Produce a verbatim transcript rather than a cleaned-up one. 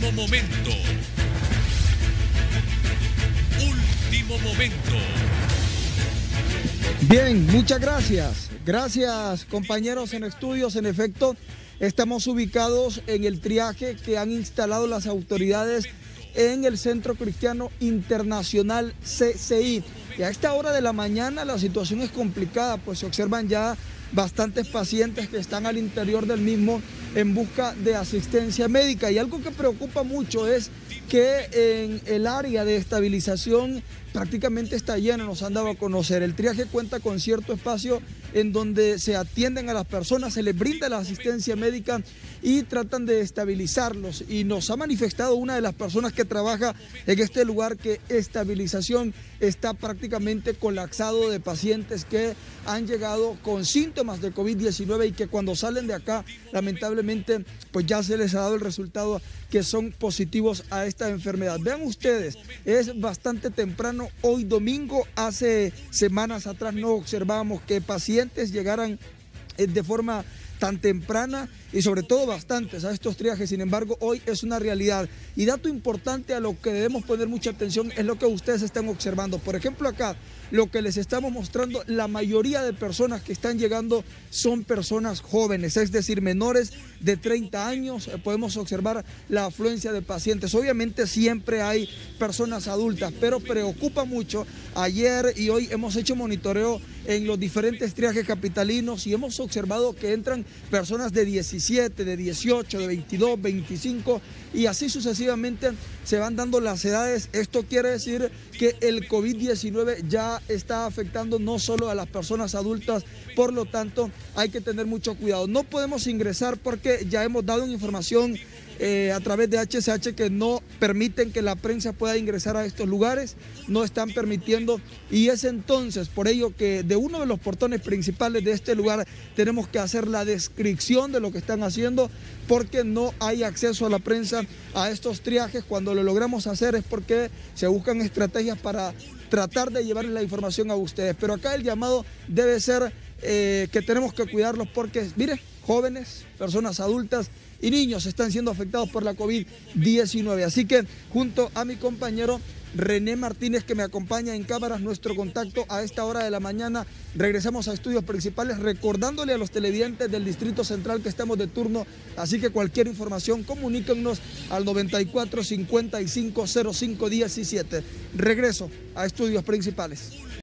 Último momento. Último momento. Bien, muchas gracias. Gracias, compañeros en estudios. En efecto, estamos ubicados en el triaje que han instalado las autoridades en el Centro Cristiano Internacional C C I. Y a esta hora de la mañana la situación es complicada, pues se observan ya bastantes pacientes que están al interior del mismo en busca de asistencia médica. Y algo que preocupa mucho es que en el área de estabilización prácticamente está lleno, nos han dado a conocer. El triaje cuenta con cierto espacio en donde se atienden a las personas, se les brinda la asistencia médica y tratan de estabilizarlos. Y nos ha manifestado una de las personas que trabaja en este lugar que estabilización está prácticamente colapsado de pacientes que han llegado con síntomas de COVID diecinueve y que cuando salen de acá, lamentablemente, pues ya se les ha dado el resultado que son positivos a esta enfermedad. Vean ustedes, es bastante temprano, hoy domingo, hace semanas atrás no observábamos que pacientes llegaran de forma tan temprana y sobre todo bastantes a estos triajes. Sin embargo, hoy es una realidad. Y dato importante a lo que debemos poner mucha atención es lo que ustedes están observando. Por ejemplo, acá, lo que les estamos mostrando, la mayoría de personas que están llegando son personas jóvenes, es decir, menores de treinta años. Podemos observar la afluencia de pacientes. Obviamente siempre hay personas adultas, pero preocupa mucho. Ayer y hoy hemos hecho monitoreo en los diferentes triajes capitalinos y hemos observado que entran personas de diecisiete, de dieciocho, de veintidós, veinticinco y así sucesivamente se van dando las edades. Esto quiere decir que el COVID diecinueve ya está afectando no solo a las personas adultas, por lo tanto hay que tener mucho cuidado. No podemos ingresar porque ya hemos dado una información Eh, a través de H C H que no permiten que la prensa pueda ingresar a estos lugares, no están permitiendo, y es entonces por ello que de uno de los portones principales de este lugar tenemos que hacer la descripción de lo que están haciendo porque no hay acceso a la prensa a estos triajes. Cuando lo logramos hacer es porque se buscan estrategias para tratar de llevarles la información a ustedes, pero acá el llamado debe ser eh, que tenemos que cuidarlos porque, mire, jóvenes, personas adultas y niños están siendo afectados por la COVID diecinueve. Así que junto a mi compañero René Martínez, que me acompaña en cámaras, nuestro contacto a esta hora de la mañana, regresamos a estudios principales recordándole a los televidentes del Distrito Central que estamos de turno, así que cualquier información comuníquennos al noventa y cuatro, cincuenta y cinco, cero cinco diecisiete. Regreso a estudios principales.